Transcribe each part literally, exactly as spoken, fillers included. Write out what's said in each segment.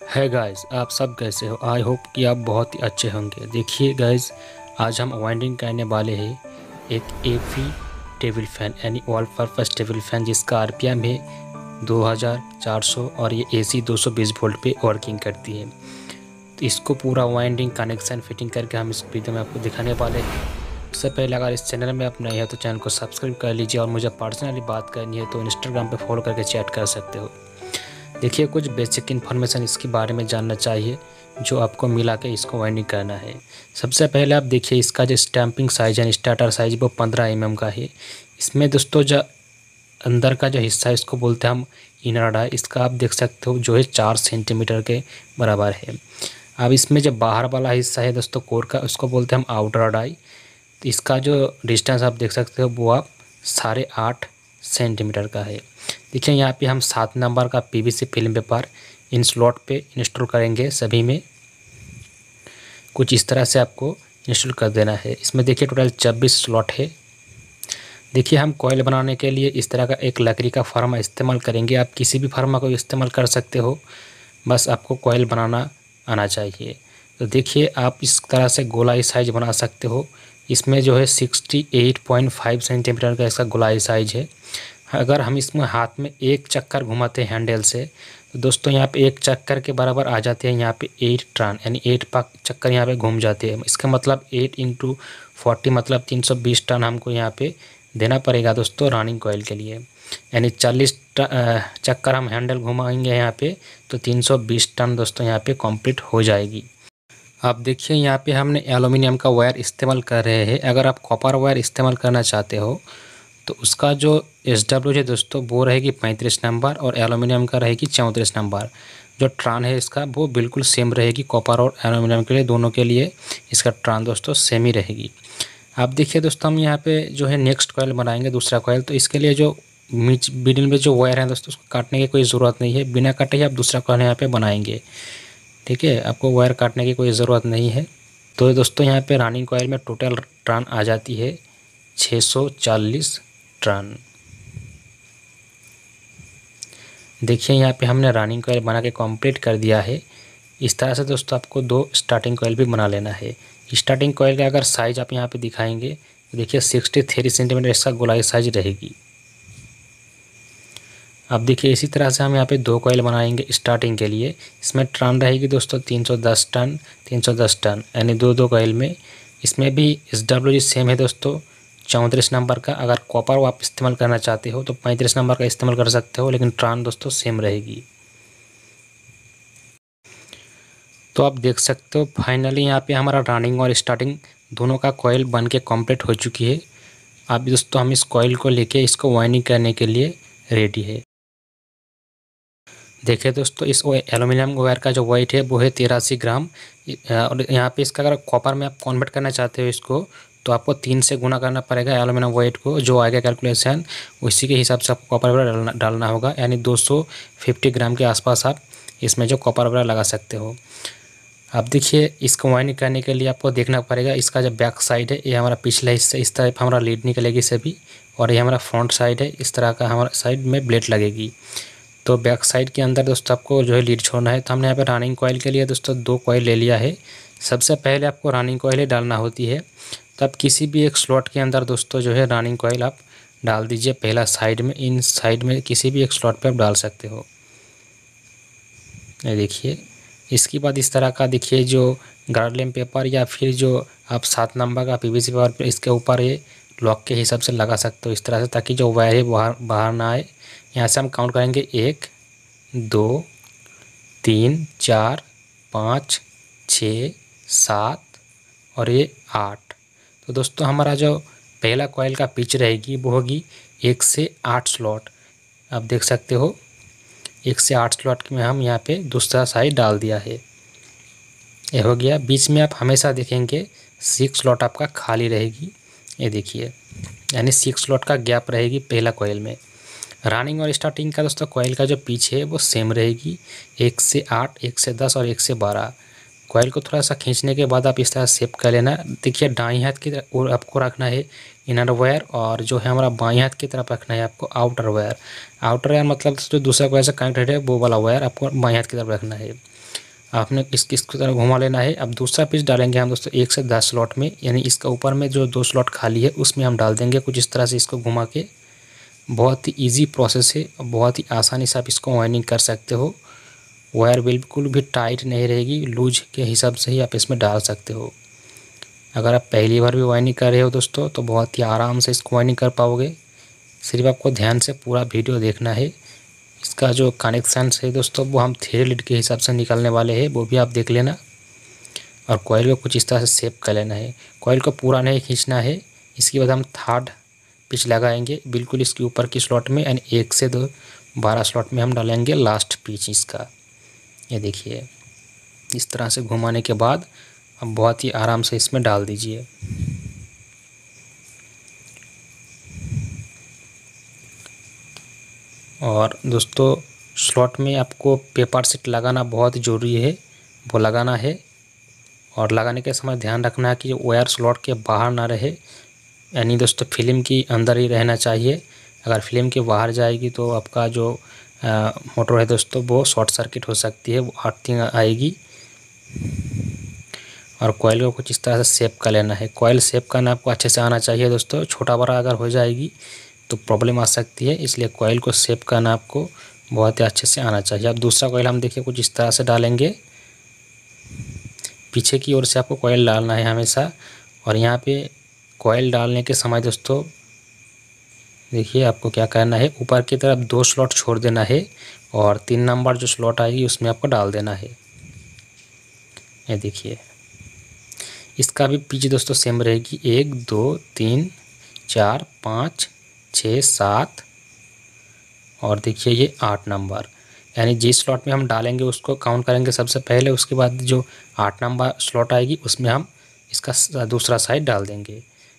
है गाइस, आप सब कैसे हो? आई होप कि आप बहुत ही अच्छे होंगे। देखिए गाइस, आज हम वाइंडिंग करने वाले हैं एक एफी टेबल फैन यानी ऑल पर्पस टेबल फैन जिसका आरपीएम है दो हज़ार चार सौ और ये एसी दो सौ बीस वोल्ट पे वर्किंग करती है। तो इसको पूरा वाइंडिंग कनेक्शन फिटिंग करके हम इस वीडियो में आपको दिखाने वाले हैं। उससे पहले अगर इस चैनल में आप नए हैं तो चैनल को सब्सक्राइब कर लीजिए और मुझे पर्सनली बात करनी है तो इंस्टाग्राम पे फॉलो करके चैट कर सकते हो। देखिए, कुछ बेसिक इन्फॉर्मेशन इसके बारे में जानना चाहिए जो आपको मिला के इसको वाइंडिंग करना है। सबसे पहले आप देखिए, इसका जो स्टैंपिंग साइज है, स्टार्टर साइज, वो पंद्रह एम एम का है। इसमें दोस्तों जो अंदर का जो हिस्सा है इसको बोलते हैं हम इनर डाई। इसका आप देख सकते हो जो है चार सेंटीमीटर के बराबर है। अब इसमें जो बाहर वाला हिस्सा है दोस्तों कोर का, उसको बोलते हैं हम आउटर डाई। तो इसका जो डिस्टेंस आप देख सकते हो वो आप साढ़े आठ सेंटीमीटर का है। देखिए, यहाँ पे हम सात नंबर का PVC film paper in slot पे इंस्टॉल करेंगे। सभी में कुछ इस तरह से आपको इंस्टॉल कर देना है। इसमें देखिए टोटल छब्बीस स्लॉट है। देखिए, हम कॉइल बनाने के लिए इस तरह का एक लकड़ी का फार्मा इस्तेमाल करेंगे। आप किसी भी फार्मा को इस्तेमाल कर सकते हो, बस आपको कॉइल बनाना आना चाहिए। तो देखिए, आप इस तरह से गोलाई साइज बना सकते हो। इसमें जो है अड़सठ पॉइंट पाँच सेंटीमीटर का इसका गोलाई साइज है। अगर हम इसमें हाथ में एक चक्कर घुमाते हैं हैंडल से तो दोस्तों यहाँ पे एक चक्कर के बराबर आ जाते हैं यहाँ पे एट टर्न, यानी एट पाक चक्कर यहाँ पे घूम जाते हैं। इसका मतलब एट इंटू फोर्टी मतलब तीन सौ बीस टर्न हमको यहाँ पे देना पड़ेगा दोस्तों रनिंग कॉइल के लिए। यानी चालीस चक्कर हम हैंडल घुमाएंगे यहाँ पे तो तीन सौ बीस टर्न दोस्तों यहाँ पे कंप्लीट हो जाएगी। आप देखिए, यहाँ पे हमने एल्यूमिनियम का वायर इस्तेमाल कर रहे हैं। अगर आप कॉपर वायर इस्तेमाल करना चाहते हो तो उसका जो एस डब्ल्यू है दोस्तों वो रहेगी पैंतीस नंबर और एल्यूमिनियम का रहेगी चौंतीस नंबर। जो ट्रान है इसका वो बिल्कुल सेम रहेगी, कॉपर और एल्यूमिनियम के लिए दोनों के लिए इसका ट्रान दोस्तों सेम ही रहेगी। आप देखिए दोस्तों, हम यहाँ पे जो है नेक्स्ट कॉइल बनाएंगे, दूसरा कॉइल। तो इसके लिए जो बीच मिडिल में जो वायर है दोस्तों उसको काटने की कोई ज़रूरत नहीं है। बिना काटे ही आप दूसरा कॉइल यहाँ पर बनाएंगे। ठीक है, आपको वायर काटने की कोई ज़रूरत नहीं है। तो दोस्तों यहाँ पे रनिंग कॉइल में टोटल टर्न आ जाती है छः सौ चालीस टर्न। देखिए, यहाँ पे हमने रनिंग कॉइल बना के कंप्लीट कर दिया है। इस तरह से दोस्तों आपको दो स्टार्टिंग कॉइल भी बना लेना है। स्टार्टिंग कॉइल का अगर साइज आप यहाँ पे दिखाएंगे तो देखिए तिरसठ सेंटीमीटर इसका गोलाई साइज रहेगी। अब देखिए, इसी तरह से हम यहाँ पे दो कॉइल बनाएंगे स्टार्टिंग के लिए। इसमें टर्न रहेगी दोस्तों तीन सौ दस टन तीन सौ दस टन, यानी दो दो कॉइल में। इसमें भी एस डब्ल्यू जी सेम है दोस्तों, चौंतीस नंबर का। अगर कॉपर आप इस्तेमाल करना चाहते हो तो पैंतीस नंबर का इस्तेमाल कर सकते हो, लेकिन ट्रान दोस्तों सेम रहेगी। तो आप देख सकते हो फाइनली यहाँ पे हमारा रनिंग और स्टार्टिंग दोनों का कॉइल बन के कम्प्लीट हो चुकी है। अब दोस्तों हम इस कॉइल को लेके इसको वाइंडिंग करने के लिए रेडी है। देखिए दोस्तों, इस एल्यूमिनियम वायर का जो वेट है वो है तिरासी ग्राम। और यहाँ पे इसका अगर कॉपर में आप कन्वर्ट करना चाहते हो इसको तो आपको तीन से गुना करना पड़ेगा एल्यूमिनियम वेट को। जो आएगा कैलकुलेशन उसी के हिसाब से आपको कॉपर वगैरह डालना डालना होगा। यानी दो सौ पचास ग्राम के आसपास आप इसमें जो कॉपर वगैरह लगा सकते हो। अब देखिए, इसको वाइंडिंग करने के लिए आपको देखना पड़ेगा इसका जो बैक साइड है ये हमारा पिछला हिस्सा, इस तरफ हमारा लीड निकलेगी सभी, और ये हमारा फ्रंट साइड है, इस तरह का हमारा साइड में ब्लेड लगेगी। तो बैक साइड के अंदर दोस्तों आपको जो है लीड छोड़ना है। तो हमने यहाँ पे रनिंग कॉइल के लिए दोस्तों दो कॉइल ले लिया है। सबसे पहले आपको रनिंग कॉइल ही डालना होती है। तब किसी भी एक स्लॉट के अंदर दोस्तों जो है रनिंग कॉइल आप डाल दीजिए। पहला साइड में, इन साइड में किसी भी एक स्लॉट पे आप डाल सकते हो। ये देखिए, इसके बाद इस तरह का देखिए जो गार्डलेम पेपर या फिर जो आप सात नंबर का पीवीसी पेपर इसके ऊपर ये लॉक के हिसाब से लगा सकते हो इस तरह से, ताकि जो वायर है बाहर बाहर ना आए। यहाँ से हम काउंट करेंगे एक दो तीन चार पाँच छः सात और ये आठ। तो दोस्तों हमारा जो पहला कॉइल का पिच रहेगी वो होगी एक से आठ स्लॉट। आप देख सकते हो एक से आठ स्लॉट में हम यहाँ पे दूसरा साइड डाल दिया है। ये हो गया। बीच में आप हमेशा देखेंगे सिक्स स्लॉट आपका खाली रहेगी। ये देखिए, यानी सिक्स स्लॉट का गैप रहेगी पहला कॉइल में। रनिंग और स्टार्टिंग का दोस्तों कॉइल का जो पिच है वो सेम रहेगी, एक से आठ, एक से दस और एक से बारह। कॉइल को थोड़ा सा खींचने के बाद आप इस तरह सेप कर लेना। देखिए, दाएं हाथ की तरफ आपको रखना है इनर वायर, और जो है हमारा बाएं हाथ की तरफ रखना है आपको आउटर वायर। आउटर वायर मतलब जो दूसरा वायर से कनेक्टेड है वो वाला वायर आपको बाएं हाथ की तरफ रखना है। आपने इस इसकी तरह घुमा लेना है। अब दूसरा पीस डालेंगे हम दोस्तों एक से दस स्लॉट में, यानी इसका ऊपर में जो दो स्लॉट खाली है उसमें हम डाल देंगे कुछ इस तरह से इसको घुमा के। बहुत ही ईजी प्रोसेस है, बहुत ही आसानी से आप इसको वाइंडिंग कर सकते हो। वायर बिल्कुल भी टाइट नहीं रहेगी, लूज के हिसाब से ही आप इसमें डाल सकते हो। अगर आप पहली बार भी वाइंडिंग कर रहे हो दोस्तों तो बहुत ही आराम से इसको वाइंडिंग कर पाओगे। सिर्फ आपको ध्यान से पूरा वीडियो देखना है। इसका जो कनेक्शन है दोस्तों वो हम थ्री लीड के हिसाब से निकालने वाले हैं, वो भी आप देख लेना। और कॉइल को कुछ इस तरह से सेप कर लेना है। कॉइल को पूरा नहीं खींचना है। इसके बाद हम थर्ड पिच लगाएंगे बिल्कुल इसके ऊपर की स्लॉट में, यानी एक से दो बारह स्लॉट में हम डालेंगे लास्ट पिच इसका। ये देखिए इस तरह से घुमाने के बाद अब बहुत ही आराम से इसमें डाल दीजिए। और दोस्तों स्लॉट में आपको पेपर सीट लगाना बहुत ज़रूरी है, वो लगाना है। और लगाने के समय ध्यान रखना है कि वायर स्लॉट के बाहर ना रहे, यानी दोस्तों फिल्म की अंदर ही रहना चाहिए। अगर फिल्म के बाहर जाएगी तो आपका जो आ, मोटर है दोस्तों वो शॉर्ट सर्किट हो सकती है, वो अर्थिंग आएगी। और कॉइल को कुछ इस तरह से सेप कर लेना है। कॉइल सेप करना आपको अच्छे से आना चाहिए दोस्तों, छोटा बड़ा अगर हो जाएगी तो प्रॉब्लम आ सकती है, इसलिए कॉइल को सेप करना आपको बहुत ही अच्छे से आना चाहिए। अब दूसरा कॉइल हम देखिए कुछ इस तरह से डालेंगे। पीछे की ओर से आपको कॉइल डालना है हमेशा। और यहाँ पे कॉइल डालने के समय दोस्तों देखिए आपको क्या करना है, ऊपर की तरफ दो स्लॉट छोड़ देना है और तीन नंबर जो स्लॉट आएगी उसमें आपको डाल देना है। ये देखिए इसका भी पिच दोस्तों सेम रहेगी, एक दो तीन चार पाँच छः सात और देखिए ये आठ नंबर, यानी जिस स्लॉट में हम डालेंगे उसको काउंट करेंगे सबसे पहले। उसके बाद जो आठ नंबर स्लॉट आएगी उसमें हम इसका दूसरा साइड डाल देंगे।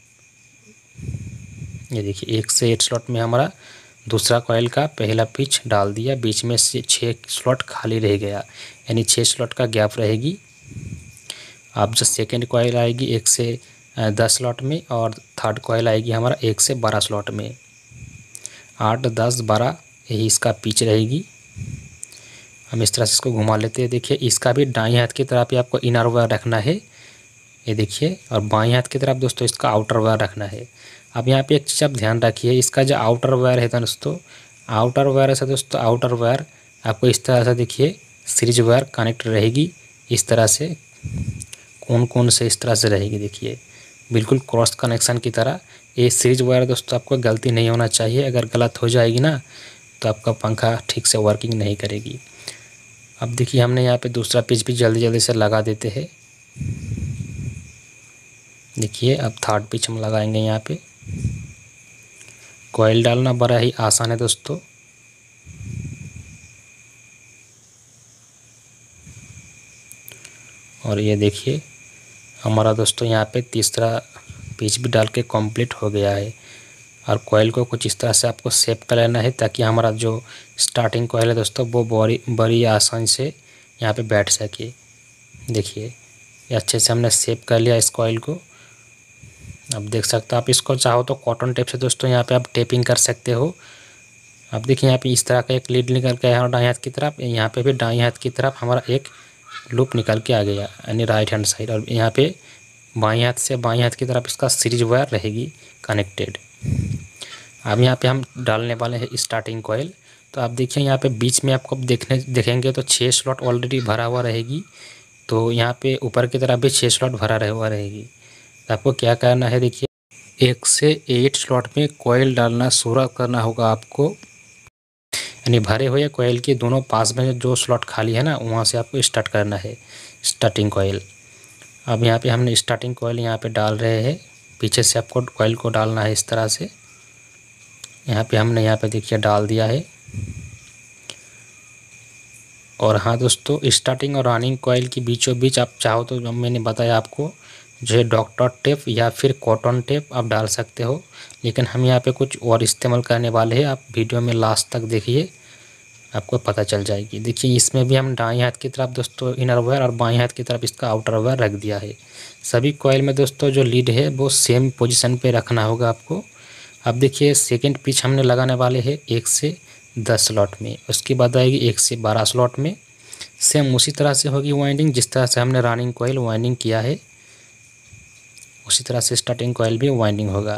ये देखिए एक से एट स्लॉट में हमारा दूसरा कॉइल का पहला पिच डाल दिया, बीच में से छः स्लॉट खाली रह गया, यानी छः स्लॉट का गैप रहेगी। अब जो सेकेंड कॉइल आएगी एक से दस स्लॉट में और थर्ड कॉइल आएगी हमारा एक से बारह स्लॉट में। आठ दस बारह यही इसका पिच रहेगी। हम इस तरह से इसको घुमा लेते हैं। देखिए इसका भी दाईं हाथ की तरफ ही आपको इनर वायर रखना है, ये देखिए, और बाईं हाथ की तरफ दोस्तों इसका आउटर वायर रखना है। अब यहाँ पे एक चीज़ आप ध्यान रखिए, इसका जो आउटर वायर है दोस्तों, आउटर वायर से दोस्तों आउटर वायर आपको इस तरह से देखिए सीरीज वायर कनेक्ट रहेगी। इस तरह से कौन कौन से इस तरह से रहेगी, देखिए बिल्कुल क्रॉस कनेक्शन की तरह। ये सीरीज वायर दोस्तों आपको गलती नहीं होना चाहिए, अगर गलत हो जाएगी ना तो आपका पंखा ठीक से वर्किंग नहीं करेगी। अब देखिए हमने यहाँ पे दूसरा पिच भी जल्दी जल्दी से लगा देते हैं। देखिए अब थर्ड पिच हम लगाएंगे। यहाँ पे कॉइल डालना बड़ा ही आसान है दोस्तों। और ये देखिए हमारा दोस्तों यहाँ पे तीसरा पिच भी डाल के कंप्लीट हो गया है। और कॉइल को कुछ इस तरह से आपको सेप कर लेना है ताकि हमारा जो स्टार्टिंग कॉइल है दोस्तों वो बड़ी बड़ी आसानी से यहाँ पे बैठ सके। देखिए ये अच्छे से हमने सेप कर लिया इस कॉइल को। अब देख सकते हो आप, इसको चाहो तो कॉटन टेप से दोस्तों यहाँ पे आप टेपिंग कर सकते हो। अब देखिए यहाँ पे इस तरह का एक लीड निकल के आया दाएं हाथ की तरफ, यहाँ पे भी दाएं हाथ की तरफ हमारा एक लूप निकल के आ गया, यानी राइट हैंड साइड। और यहाँ पे बाएं हाथ से बाएं हाथ की तरफ इसका सीरीज वायर रहेगी कनेक्टेड। अब यहाँ पे हम डालने वाले हैं स्टार्टिंग कॉइल। तो आप देखिए यहाँ पे बीच में आपको देखने देखेंगे तो छः स्लॉट ऑलरेडी भरा हुआ रहेगी, तो यहाँ पे ऊपर की तरफ भी छः स्लॉट भरा रहे हुआ रहेगी। तो आपको क्या करना है, देखिए एक से एट स्लॉट में कॉइल डालना शुरू करना होगा आपको, यानी भरे हुए कॉइल के दोनों पास में जो स्लॉट खाली है ना वहाँ से आपको स्टार्ट करना है स्टार्टिंग कॉइल। अब यहाँ पे हमने स्टार्टिंग कॉइल यहाँ पे डाल रहे हैं, पीछे से आपको कॉइल को डालना है इस तरह से। यहाँ पे हमने यहाँ पे देखिए डाल दिया है। और हाँ दोस्तों, स्टार्टिंग और रनिंग कॉइल के बीचों बीच आप चाहो तो मैंने बताया आपको जो है डॉक्टर टेप या फिर कॉटन टेप आप डाल सकते हो, लेकिन हम यहाँ पे कुछ और इस्तेमाल करने वाले हैं। आप वीडियो में लास्ट तक देखिए, आपको पता चल जाएगी। देखिए इसमें भी हम दाएं हाथ की तरफ दोस्तों इनर वायर और बाएं हाथ की तरफ इसका आउटर वायर रख दिया है। सभी कॉइल में दोस्तों जो लीड है वो सेम पोजीशन पे रखना होगा आपको। अब देखिए सेकंड पिच हमने लगाने वाले हैं एक से दस स्लॉट में, उसके बाद आएगी एक से बारह स्लॉट में। सेम उसी तरह से होगी वाइंडिंग जिस तरह से हमने रनिंग कॉइल वाइंडिंग किया है, उसी तरह से स्टार्टिंग कॉइल भी वाइंडिंग होगा।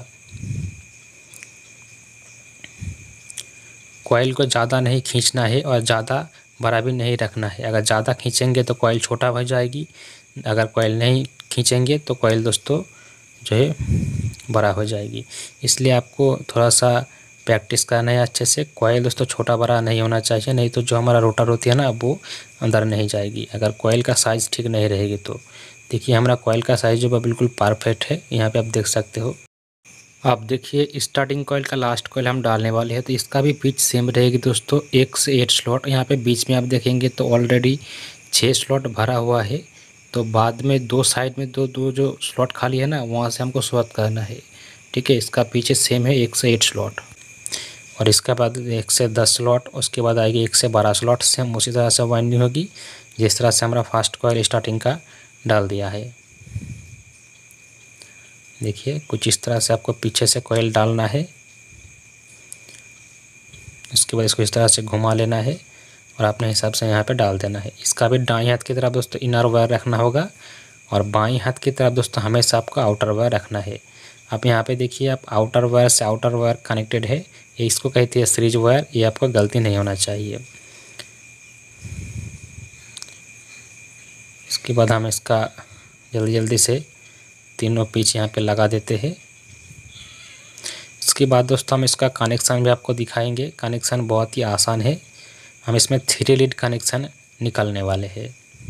कॉइल को ज़्यादा नहीं खींचना है और ज़्यादा बड़ा भी नहीं रखना है। अगर ज़्यादा खींचेंगे तो कॉइल छोटा हो जाएगी, अगर कॉइल नहीं खींचेंगे तो कॉइल दोस्तों जो है बड़ा हो जाएगी। इसलिए आपको थोड़ा सा प्रैक्टिस करना है अच्छे से। कॉइल दोस्तों छोटा बड़ा नहीं होना चाहिए, नहीं तो जो हमारा रोटर होती है ना वो अंदर नहीं जाएगी, अगर कॉइल का साइज़ ठीक नहीं रहेगी तो। देखिए हमारा कॉइल का साइज़ जो है बिल्कुल परफेक्ट है, यहाँ पे आप देख सकते हो। आप देखिए स्टार्टिंग कॉइल का लास्ट कॉइल हम डालने वाले हैं, तो इसका भी पिच सेम रहेगी दोस्तों, एक से एट स्लॉट। यहाँ पे बीच में आप देखेंगे तो ऑलरेडी छः स्लॉट भरा हुआ है, तो बाद में दो साइड में दो दो जो स्लॉट खाली है ना वहाँ से हमको शुरुआत करना है। ठीक है, इसका पीछे सेम है एक से एट स्लॉट, और इसके बाद एक से दस स्लॉट, उसके बाद आएगी एक से बारह स्लॉट। सेम उसी तरह से वाइंडिंग होगी जिस तरह से हमारा फर्स्ट कॉइल स्टार्टिंग का डाल दिया है। देखिए कुछ इस तरह से आपको पीछे से कॉइल डालना है, उसके बाद इसको इस तरह से घुमा लेना है और अपने हिसाब से यहाँ पे डाल देना है। इसका भी दाएं हाथ की तरफ दोस्तों इनर वायर रखना होगा और बाएं हाथ की तरफ दोस्तों हमेशा आपको आउटर वायर रखना है। आप यहाँ पे देखिए, आप आउटर वायर से आउटर वायर कनेक्टेड है, ये इसको कहती है सीरीज वायर, ये आपको गलती नहीं होना चाहिए। इसके बाद हम इसका जल्दी जल्दी से तीनों पीच यहाँ पे लगा देते हैं। इसके बाद दोस्तों हम इसका कनेक्शन भी आपको दिखाएंगे। कनेक्शन बहुत ही आसान है, हम इसमें थ्री लीड कनेक्शन निकालने वाले हैं।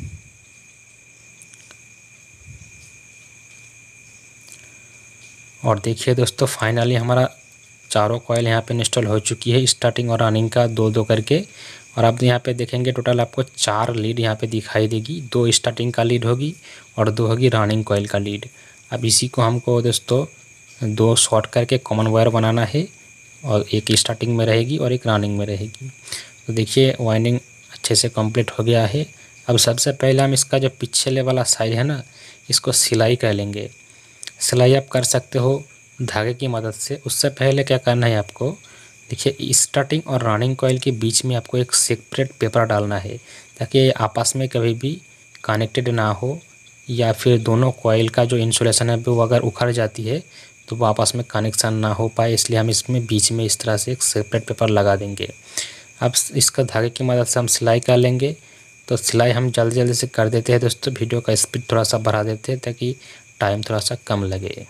और देखिए दोस्तों फाइनली हमारा चारों कॉइल यहाँ पे इंस्टॉल हो चुकी है, स्टार्टिंग और रनिंग का दो दो करके। और अब यहाँ पे देखेंगे टोटल आपको चार लीड यहाँ पे दिखाई देगी, दो स्टार्टिंग का लीड होगी और दो होगी रनिंग कॉइल का लीड। अब इसी को हमको दोस्तों दो शॉर्ट करके कॉमन वायर बनाना है, और एक स्टार्टिंग में रहेगी और एक रनिंग में रहेगी। तो देखिए वाइंडिंग अच्छे से कंप्लीट हो गया है। अब सबसे पहले हम इसका जो पिछले वाला साइड है ना, इसको सिलाई कर लेंगे। सिलाई आप कर सकते हो धागे की मदद से। उससे पहले क्या करना है आपको, देखिए स्टार्टिंग और रनिंग कॉइल के बीच में आपको एक सेपरेट पेपर डालना है, ताकि आपस में कभी भी कनेक्टेड ना हो, या फिर दोनों कॉइल का जो इंसुलेशन है वो अगर उखड़ जाती है तो वो आपस में कनेक्शन ना हो पाए। इसलिए हम इसमें बीच में इस तरह से एक सेपरेट पेपर लगा देंगे। अब इसका धागे की मदद से हम सिलाई कर लेंगे। तो सिलाई हम जल्दी जल्दी से कर देते हैं दोस्तों, वीडियो का स्पीड थोड़ा सा बढ़ा देते हैं ताकि टाइम थोड़ा सा कम लगे।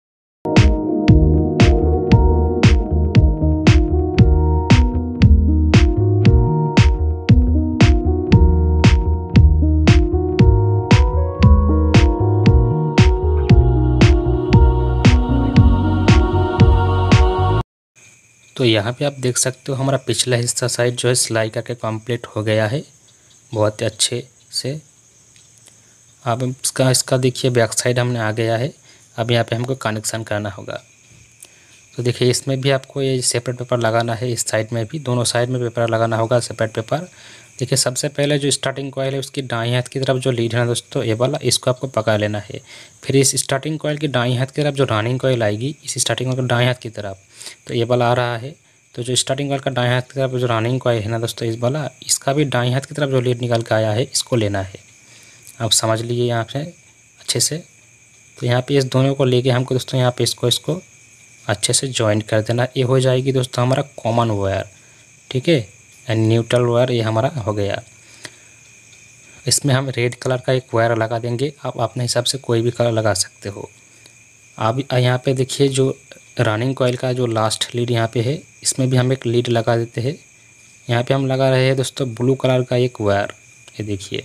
तो यहाँ पे आप देख सकते हो हमारा पिछला हिस्सा साइड जो है सिलाई करके कंप्लीट हो गया है बहुत ही अच्छे से। अब इसका इसका देखिए बैक साइड हमने आ गया है। अब यहाँ पे हमको कनेक्शन करना होगा। तो देखिए इसमें भी आपको ये सेपरेट पेपर लगाना है, इस साइड में भी दोनों साइड में पेपर लगाना होगा सेपरेट पेपर। देखिए सबसे पहले जो स्टार्टिंग कॉइल है उसकी दाएं हाथ की तरफ जो लीड है ना दोस्तों, ये वाला, इसको आपको पकड़ लेना है। फिर इस स्टार्टिंग कॉइल की दाएं हाथ की तरफ जो रनिंग कॉइल आएगी, इस स्टार्टिंग कॉइल की दाएं हाथ की तरफ, तो ये वाला आ रहा है। तो जो स्टार्टिंग कॉइल का दाएं हाथ की तरफ जो रनिंग कॉइल है ना दोस्तों, इस वाला, इसका भी दाएं हाथ की तरफ जो लीड निकल के आया है इसको लेना है। आप समझ लीजिए यहाँ से अच्छे से। तो यहाँ पे इस दोनों को लेके हमको दोस्तों यहाँ पे इसको इसको अच्छे से जॉइंट कर देना। ये हो जाएगी दोस्तों हमारा कॉमन वायर, ठीक है, एंड न्यूट्रल वायर ये हमारा हो गया। इसमें हम रेड कलर का एक वायर लगा देंगे, आप अपने हिसाब से कोई भी कलर लगा सकते हो। अब यहाँ पे देखिए जो रनिंग कॉइल का जो लास्ट लीड यहाँ पे है, इसमें भी हम एक लीड लगा देते हैं। यहाँ पे हम लगा रहे हैं दोस्तों ब्लू कलर का एक वायर, ये देखिए।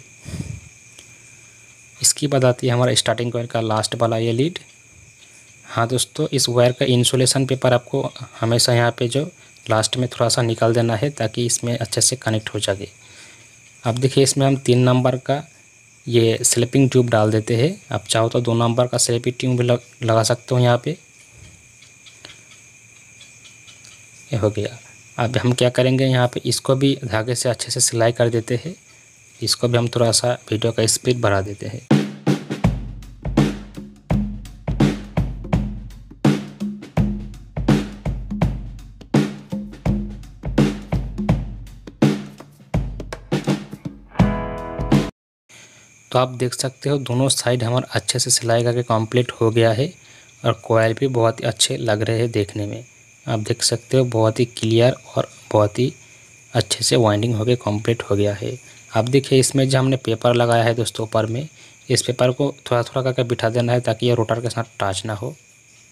इसकी बाद आती है हमारा स्टार्टिंग कॉइल का लास्ट वाला ये लीड। हाँ दोस्तों, इस वायर का इंसुलेशन पेपर आपको हमेशा यहाँ पे जो लास्ट में थोड़ा सा निकाल देना है ताकि इसमें अच्छे से कनेक्ट हो जाए। अब देखिए इसमें हम तीन नंबर का ये स्लिपिंग ट्यूब डाल देते हैं। आप चाहो तो दो नंबर का स्लिपिंग ट्यूब भी लग, लगा सकते हो यहाँ पे। ये हो गया। अब हम क्या करेंगे, यहाँ पे इसको भी धागे से अच्छे से सिलाई कर देते हैं। इसको भी हम थोड़ा सा वीडियो का स्पीड बढ़ा देते हैं। तो आप देख सकते हो दोनों साइड हमारा अच्छे से सिलाई करके कंप्लीट हो गया है और कोयल भी बहुत ही अच्छे लग रहे हैं देखने में। आप देख सकते हो बहुत ही क्लियर और बहुत ही अच्छे से वाइंडिंग होके कंप्लीट हो गया है। आप देखिए इसमें जो हमने पेपर लगाया है दोस्तों ऊपर में, इस पेपर को थोड़ा थोड़ा करके बिठा देना है ताकि ये रोटर के साथ टच ना हो।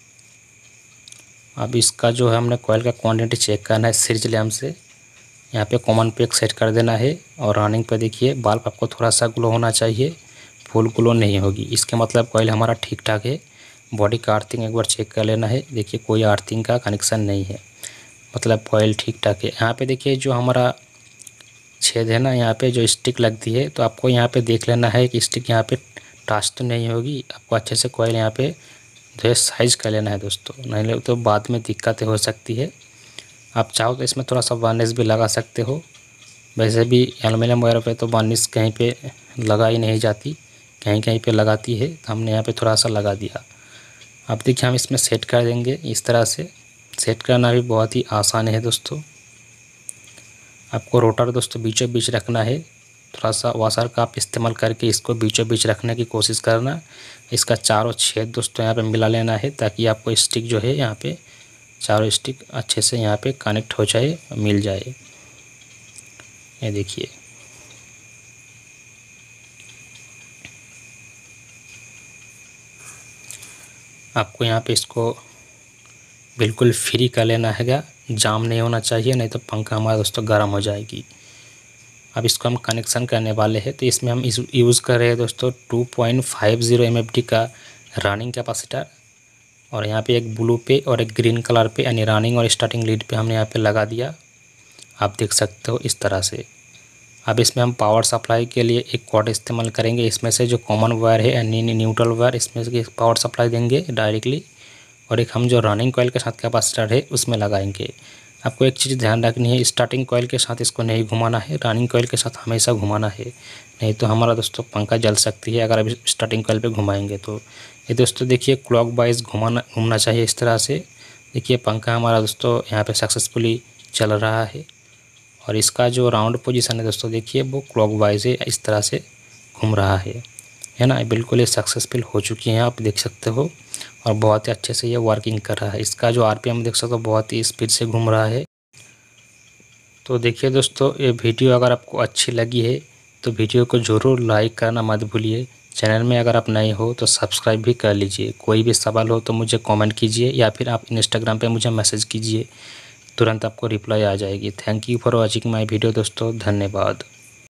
अब इसका जो है हमने कोयल का क्वांटिटी चेक करना है सीरीज लैम्प से। यहाँ पे कॉमन पे एक सेट कर देना है और रनिंग पे देखिए बल्ब आपको थोड़ा सा ग्लो होना चाहिए, फुल ग्लो नहीं होगी। इसके मतलब कोयल हमारा ठीक ठाक है। बॉडी का अर्थिंग एक बार चेक कर लेना है। देखिए कोई अर्थिंग का कनेक्शन नहीं है, मतलब कोयल ठीक ठाक है। यहाँ पे देखिए जो हमारा छेद है ना, यहाँ पे जो स्टिक लगती है, तो आपको यहाँ पे देख लेना है कि स्टिक यहाँ पे टच तो नहीं होगी। आपको अच्छे से कोयल यहाँ पे जो है साइज कर लेना है दोस्तों, नहीं तो बाद में दिक्कतें हो सकती है। आप चाहो तो इसमें थोड़ा सा वार्निश भी लगा सकते हो। वैसे भी एल्युमिनियम वगैरह पे तो वार्निश कहीं पे लगा ही नहीं जाती, कहीं कहीं पे लगाती है, तो हमने यहाँ पे थोड़ा सा लगा दिया। अब देखिए हम इसमें सेट कर देंगे। इस तरह से सेट करना भी बहुत ही आसान है दोस्तों। आपको रोटर दोस्तों बीचों बीच रखना है। थोड़ा सा वाशर का आप इस्तेमाल करके इसको बीचों बीच रखने की कोशिश करना। इसका चारों छेद दोस्तों यहाँ पे मिला लेना है ताकि आपको स्टिक जो है यहाँ पे चारों स्टिक अच्छे से यहाँ पे कनेक्ट हो जाए, मिल जाए। ये देखिए आपको यहाँ पे इसको बिल्कुल फ्री कर लेना हैगा, जाम नहीं होना चाहिए, नहीं तो पंखा हमारा दोस्तों गर्म हो जाएगी। अब इसको हम कनेक्शन करने वाले हैं, तो इसमें हम इस यूज़ कर रहे हैं दोस्तों two point five zero M F D का रनिंग कैपेसिटर, और यहाँ पे एक ब्लू पे और एक ग्रीन कलर पे यानी रनिंग और स्टार्टिंग लीड पे हमने यहाँ पे लगा दिया। आप देख सकते हो इस तरह से। अब इसमें हम पावर सप्लाई के लिए एक कॉर्ड इस्तेमाल करेंगे। इसमें से जो कॉमन वायर है यानी न्यूट्रल वायर, इसमें से पावर सप्लाई देंगे डायरेक्टली, और एक हम जो रनिंग कॉइल के साथ कैपेसिटर है उसमें लगाएंगे। आपको एक चीज़ ध्यान रखनी है, स्टार्टिंग कॉइल के साथ इसको नहीं घुमाना है, रनिंग कॉइल के साथ हमेशा घुमाना है, नहीं तो हमारा दोस्तों पंखा जल सकती है अगर अभी स्टार्टिंग कॉइल पे घुमाएंगे तो। ये दोस्तों देखिए क्लॉक वाइज घुमाना घूमना चाहिए इस तरह से। देखिए पंखा हमारा दोस्तों यहाँ पे सक्सेसफुली चल रहा है, और इसका जो राउंड पोजीशन है दोस्तों देखिए वो क्लॉक वाइज है, इस तरह से घूम रहा है, है ना। बिल्कुल ये सक्सेसफुल हो चुकी हैं, आप देख सकते हो, और बहुत ही अच्छे से ये वर्किंग कर रहा है। इसका जो आरपीएम देख सकते हो बहुत ही स्पीड से घूम रहा है। तो देखिए दोस्तों ये वीडियो अगर आपको अच्छी लगी है तो वीडियो को ज़रूर लाइक करना मत भूलिए। चैनल में अगर आप नए हो तो सब्सक्राइब भी कर लीजिए। कोई भी सवाल हो तो मुझे कमेंट कीजिए या फिर आप इंस्टाग्राम पे मुझे मैसेज कीजिए, तुरंत आपको रिप्लाई आ जाएगी। Thank you for watching my video दोस्तों, धन्यवाद।